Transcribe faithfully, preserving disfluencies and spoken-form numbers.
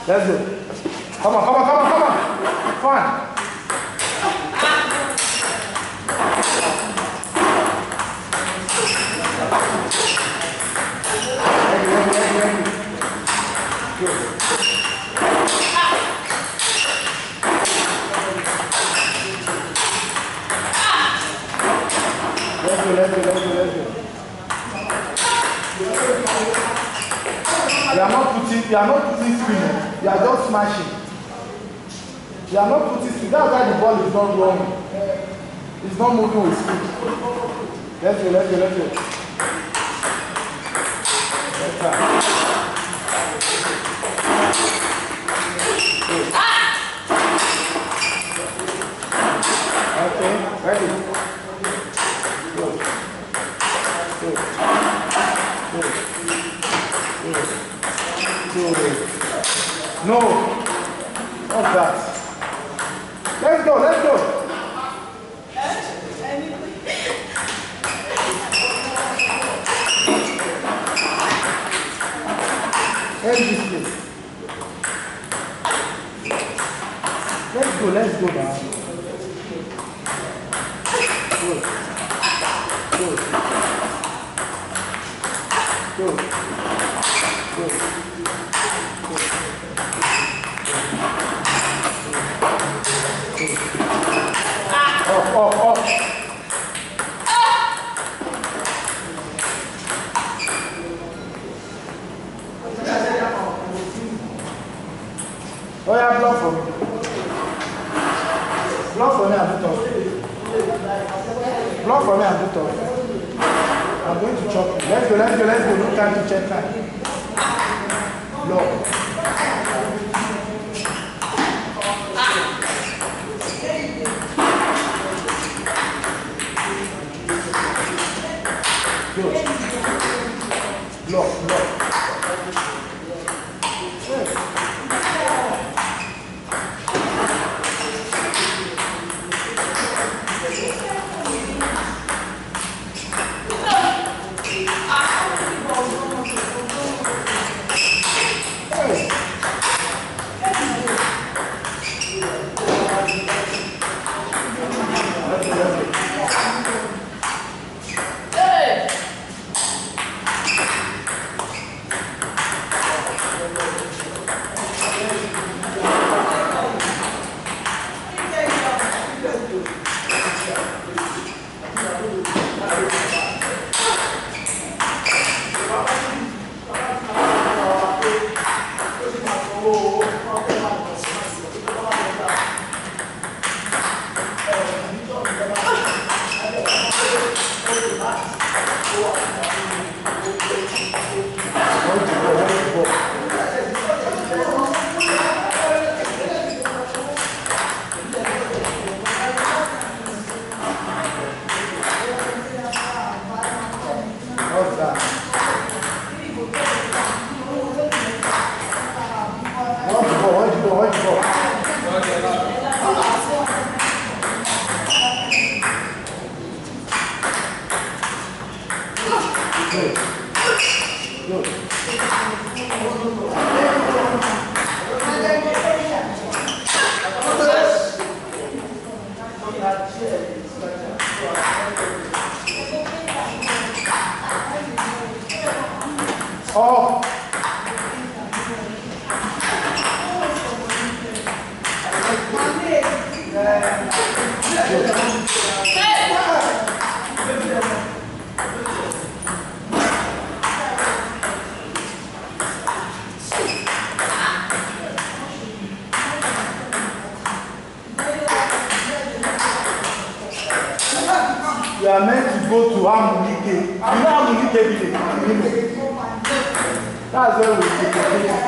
Let's go. Come on, come on, come on, come on. Come on. Ready, ready, ready, ready. Good. Let's go, let's go, let's go, let's go. You are not putting, you are not putting spin, you are just smashing. You are not putting spin, that's why the ball is not rolling. It's not moving with speed. Let's go, let's go, let's go. Let's try. Okay, ready. Go. Go. Go. Go. No. What's that? Let's go, let's go. End this place. Let's go, let's go now. Good. Good. Good. Good. Up, up, up. Oh yeah, block for me. Block for me and do top. Block for me and do top. I'm going to chop you. Let's go, let's go, let's go. No time to check time. Block. Good. Block, block. Yes. Oh. You are meant to go to Amunike. You know Amunike village? That's where we take it.